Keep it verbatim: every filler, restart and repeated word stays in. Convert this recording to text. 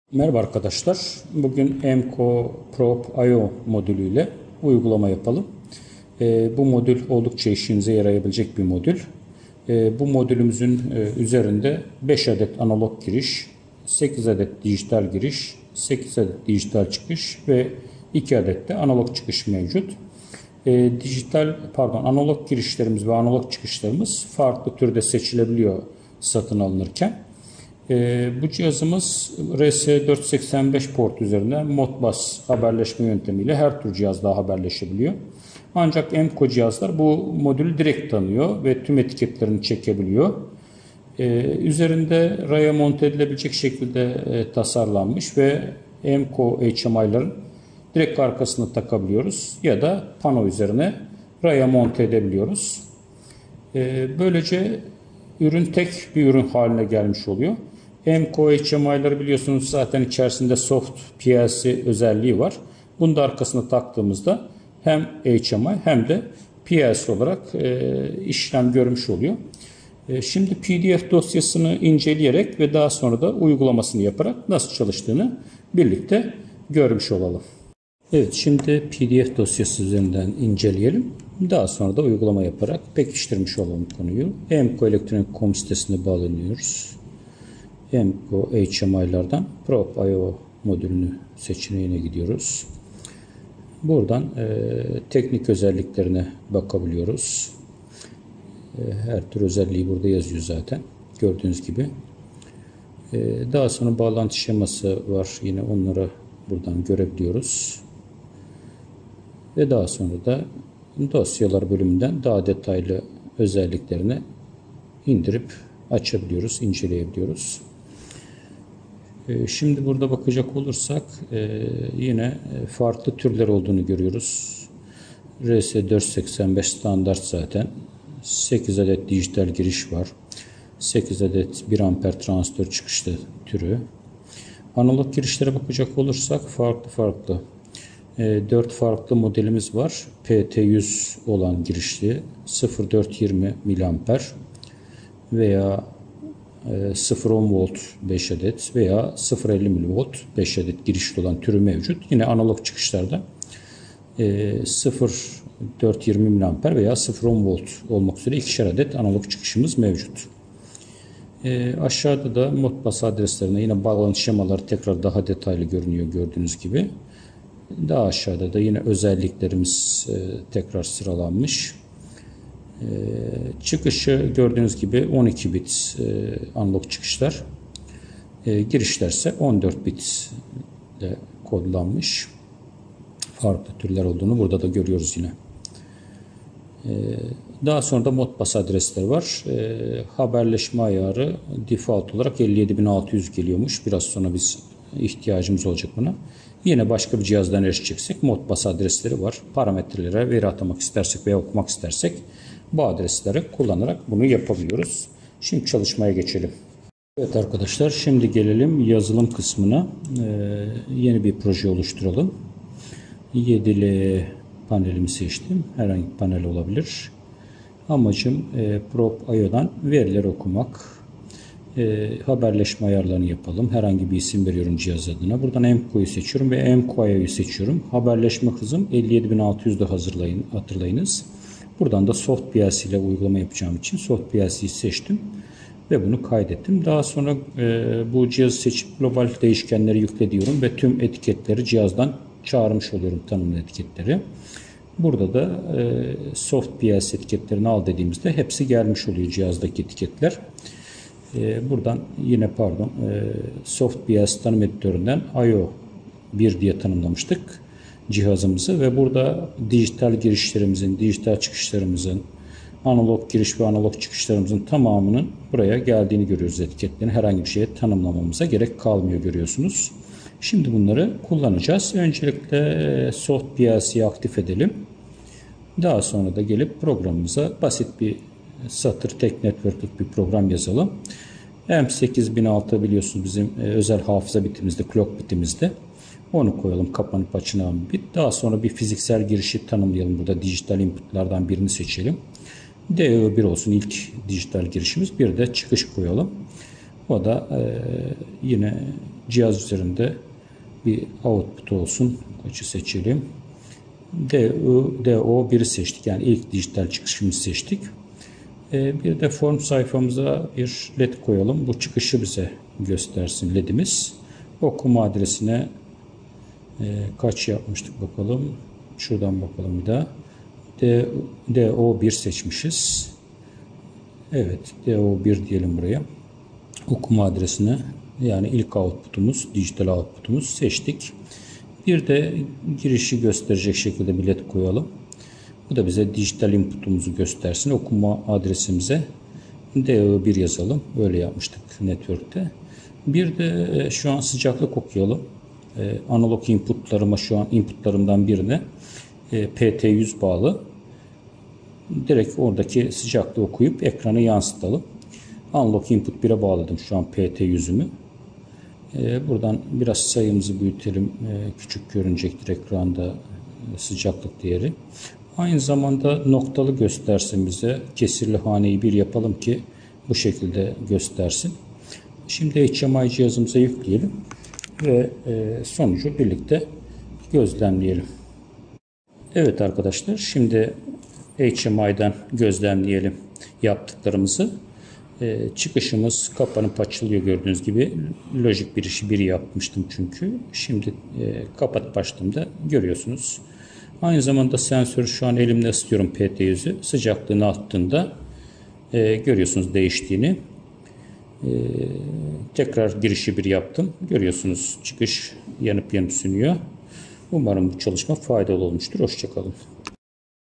Merhaba arkadaşlar. Bugün Emco Probe I O modülüyle uygulama yapalım. E, bu modül oldukça işinize yarayabilecek bir modül. E, bu modülümüzün e, üzerinde beş adet analog giriş, sekiz adet dijital giriş, sekiz adet dijital çıkış ve iki adet de analog çıkış mevcut. E, dijital pardon analog girişlerimiz ve analog çıkışlarımız farklı türde seçilebiliyor satın alınırken. Ee, bu cihazımız R S dört yüz seksen beş port üzerinden Modbus haberleşme yöntemiyle her tür cihazla haberleşebiliyor. Ancak Emco cihazlar bu modülü direkt tanıyor ve tüm etiketlerini çekebiliyor. Ee, üzerinde raya monte edilebilecek şekilde e, tasarlanmış ve Emco H M I'ların direkt arkasına takabiliyoruz ya da pano üzerine raya monte edebiliyoruz. Ee, böylece ürün tek bir ürün haline gelmiş oluyor. Emco H M I'ları biliyorsunuz zaten içerisinde soft P L C özelliği var. Bunu da arkasına taktığımızda hem H M I hem de P L C olarak e, işlem görmüş oluyor. E, şimdi P D F dosyasını inceleyerek ve daha sonra da uygulamasını yaparak nasıl çalıştığını birlikte görmüş olalım. Evet, şimdi P D F dosyası üzerinden inceleyelim. Daha sonra da uygulama yaparak pekiştirmiş olalım konuyu. Emco elektronik nokta com sitesine bağlanıyoruz. Emco H M I'lardan Probe I O modülünü seçeneğine gidiyoruz. Buradan e, teknik özelliklerine bakabiliyoruz. E, her tür özelliği burada yazıyor zaten. Gördüğünüz gibi. E, daha sonra bağlantı şeması var. Yine onları buradan görebiliyoruz. Ve daha sonra da dosyalar bölümünden daha detaylı özelliklerini indirip açabiliyoruz, inceleyebiliyoruz. Şimdi burada bakacak olursak yine farklı türler olduğunu görüyoruz. R S dört yüz seksen beş standart zaten. sekiz adet dijital giriş var. sekiz adet bir amper transistör çıkışlı türü. Analog girişlere bakacak olursak farklı farklı dört farklı modelimiz var. P T yüz olan girişli sıfır nokta dört yirmi miliamper veya sıfır nokta on volt beş adet veya sıfır nokta elli milivolt beş adet girişli olan türü mevcut. Yine analog çıkışlarda sıfır nokta dört yirmi miliamper veya sıfır nokta on volt olmak üzere ikişer adet analog çıkışımız mevcut. E, aşağıda da Modbus adreslerine yine bağlantı şemaları tekrar daha detaylı görünüyor gördüğünüz gibi. Daha aşağıda da yine özelliklerimiz e, tekrar sıralanmış. E, çıkışı gördüğünüz gibi on iki bit e, analog çıkışlar. E, girişler ise on dört bit ile kodlanmış. Farklı türler olduğunu burada da görüyoruz yine. E, daha sonra da Modbus adresleri var. E, haberleşme ayarı default olarak elli yedi bin altı yüz geliyormuş. Biraz sonra biz ihtiyacımız olacak buna. Yine başka bir cihazdan erişeceksek Modbus adresleri var. Parametrelere veri atamak istersek veya okumak istersek bu adresleri kullanarak bunu yapabiliyoruz. Şimdi çalışmaya geçelim. Evet arkadaşlar, şimdi gelelim yazılım kısmına. Ee, yeni bir proje oluşturalım. yedili panelimi seçtim. Herhangi bir panel olabilir. Amacım e, Probe I O'dan verileri okumak. E, haberleşme ayarlarını yapalım. Herhangi bir isim veriyorum cihaz adına. Buradan Emco'yu seçiyorum ve Emco I O'yu seçiyorum. Haberleşme hızım elli yedi bin altı yüzde hazırlayın, hatırlayınız. Buradan da Soft P L C ile uygulama yapacağım için Soft P L C'yi seçtim ve bunu kaydettim. Daha sonra e, bu cihazı seçip global değişkenleri yükle diyorum ve tüm etiketleri cihazdan çağırmış oluyorum, tanımlı etiketleri. Burada da e, Soft P L C etiketlerini al dediğimizde hepsi gelmiş oluyor cihazdaki etiketler. Buradan yine pardon Soft P L C tanım editöründen I O bir diye tanımlamıştık cihazımızı ve burada dijital girişlerimizin, dijital çıkışlarımızın, analog giriş ve analog çıkışlarımızın tamamının buraya geldiğini görüyoruz etiketlerini. Herhangi bir şeye tanımlamamıza gerek kalmıyor görüyorsunuz. Şimdi bunları kullanacağız. Öncelikle Soft P L C'yi aktif edelim. Daha sonra da gelip programımıza basit bir satır tek network'lık bir program yazalım. M sekiz bin altı biliyorsunuz bizim özel hafıza bitimizde, clock bitimizde. Onu koyalım, kapanıp açılan bir bit. Daha sonra bir fiziksel girişi tanımlayalım. Burada dijital inputlardan birini seçelim. D Ö bir olsun ilk dijital girişimiz. Bir de çıkış koyalım. O da e, yine cihaz üzerinde bir output olsun. Kaçı seçelim? D O bir'i seçtik. Yani ilk dijital çıkışımızı seçtik. Bir de form sayfamıza bir led koyalım. Bu çıkışı bize göstersin ledimiz. Okuma adresine kaç yapmıştık bakalım. Şuradan bakalım bir daha. D O bir seçmişiz. Evet, D O bir diyelim buraya. Okuma adresine, yani ilk output'umuz, dijital output'umuz seçtik. Bir de girişi gösterecek şekilde bir led koyalım. Bu da bize dijital input'umuzu göstersin. Okuma adresimize D O bir yazalım. Böyle yapmıştık network'te. Bir de şu an sıcaklık okuyalım. Analog input'larıma, şu an input'larımdan birine P T yüz bağlı. Direkt oradaki sıcaklığı okuyup ekranı yansıtalım. Analog input bir'e bağladım şu an P T yüzümü. Buradan biraz sayımızı büyütelim. Küçük görünecektir ekranda sıcaklık değeri. Aynı zamanda noktalı göstersin bize. Kesirli haneyi bir yapalım ki bu şekilde göstersin. Şimdi H M I cihazımıza yükleyelim ve sonucu birlikte gözlemleyelim. Evet arkadaşlar, şimdi H M I'den gözlemleyelim yaptıklarımızı. Ee, çıkışımız kapanıp açılıyor gördüğünüz gibi. Lojik bir işi bir yapmıştım çünkü. Şimdi e, kapat başladığımda görüyorsunuz. Aynı zamanda sensörü şu an elimde ısıtıyorum P T yüzü. Sıcaklığını attığında e, görüyorsunuz değiştiğini. E, tekrar girişi bir yaptım. Görüyorsunuz çıkış yanıp yanıp sönüyor. Umarım bu çalışma faydalı olmuştur. Hoşça kalın.